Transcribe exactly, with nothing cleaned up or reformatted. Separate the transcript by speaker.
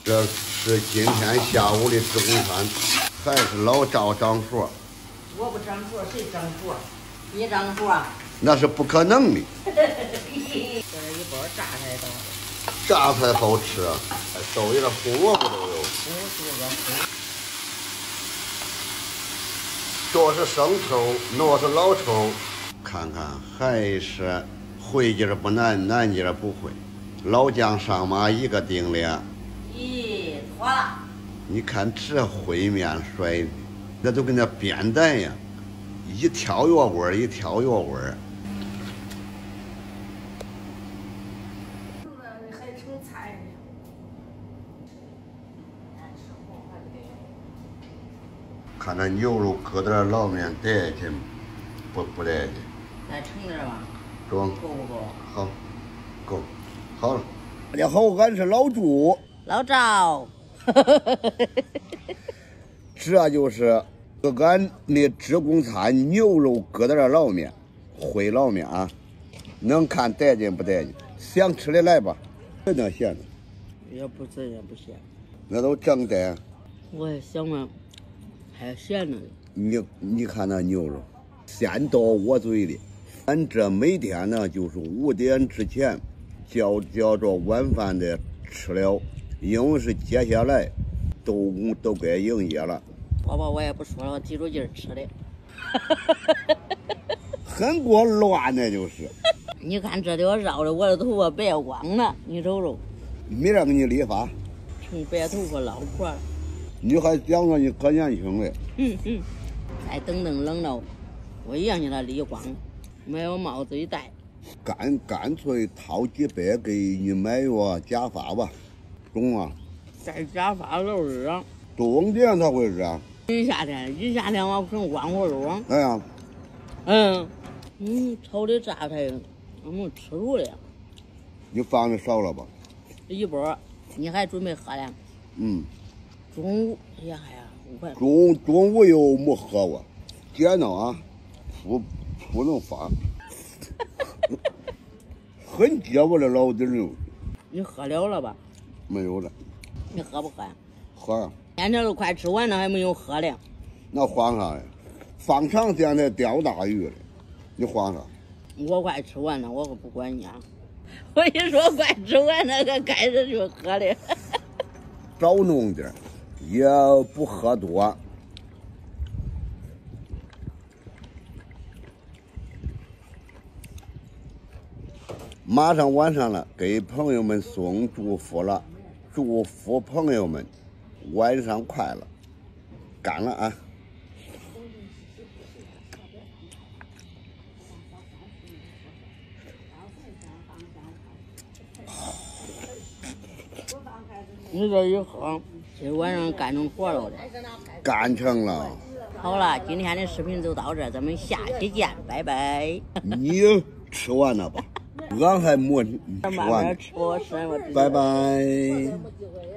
Speaker 1: 这是今天下午的职工餐，还是老赵掌勺。
Speaker 2: 我不掌勺，谁掌勺？你掌勺？
Speaker 1: 那是不可能的。
Speaker 2: 这是一包榨菜的。
Speaker 1: 榨菜好吃啊，都有点胡萝卜都有。
Speaker 2: 胡萝卜。
Speaker 1: 这是生抽，那是老抽。看看还是会劲儿不难，难劲儿不会。老姜上马一个顶俩。
Speaker 2: 咦，错了。
Speaker 1: 你看这烩面甩的，那都跟那扁担一样，一挑药味儿，一挑药味儿。
Speaker 3: 还成菜呢。
Speaker 1: 看这牛肉搁点捞面带劲，不不带劲？
Speaker 2: 再盛点吧。
Speaker 1: 中。
Speaker 2: 够不够？
Speaker 1: 好，够，好了。大家好，俺是老朱。
Speaker 2: 老赵。
Speaker 1: 这就是俺的职工餐，牛肉疙瘩捞面，烩捞面啊，能看带劲不带劲？想吃的来吧，真的咸的。
Speaker 2: 也不是也不咸。
Speaker 1: 那都正的。
Speaker 2: 我也想嘛，还咸呢。
Speaker 1: 你你看那牛肉，鲜到我嘴里。俺这每天呢，就是五点之前，叫叫着晚饭的吃了。因为是接下来都都该营业了。
Speaker 2: 宝宝，我也不说了，我记住劲儿吃的。
Speaker 1: 很过乱呢，就是。
Speaker 2: 你看这条绕的我的头发白光了，你瞅瞅。
Speaker 1: 没让给你理发。
Speaker 2: 成白头发老婆了。
Speaker 1: 你还想着你可年轻嘞。
Speaker 2: 嗯嗯。再等等冷了，我一样给他理光，买个帽子一戴。
Speaker 1: 干干脆掏几百给你买个假发吧。中啊，
Speaker 2: 戴假发都是啊，
Speaker 1: 冬天它会热。
Speaker 2: 一夏天，一夏天我成光火肉啊。
Speaker 1: 哎呀，
Speaker 2: 嗯，嗯，炒的榨菜，我们吃住了。
Speaker 1: 你放的少了吧？
Speaker 2: 一包，你还准备喝了？
Speaker 1: 嗯。
Speaker 2: 中午，哎呀呀，五块。
Speaker 1: 中中午又没喝过，姐呢啊，不不能放。很结巴的老弟肉。
Speaker 2: 你喝了了吧？
Speaker 1: 没有了。
Speaker 2: 你喝不喝呀？
Speaker 1: 喝啊。
Speaker 2: 现在都快吃完了，还没有喝了。
Speaker 1: 那慌啥呀？放长现在钓大鱼了，你慌啥？
Speaker 2: 我快吃完了，我可不管你啊！我一说快吃完了，可开始就喝了。
Speaker 1: 少弄点，也不喝多。马上晚上了，给朋友们送祝福了，祝福朋友们晚上快乐。干了啊！
Speaker 2: 你这一喝，今晚上干成活了的。
Speaker 1: 干成了。
Speaker 2: 好了，今天的视频就到这儿，咱们下期见，拜拜。
Speaker 1: 你吃完了吧？俺还没吃完。
Speaker 2: 吃我吃我。
Speaker 1: 拜拜。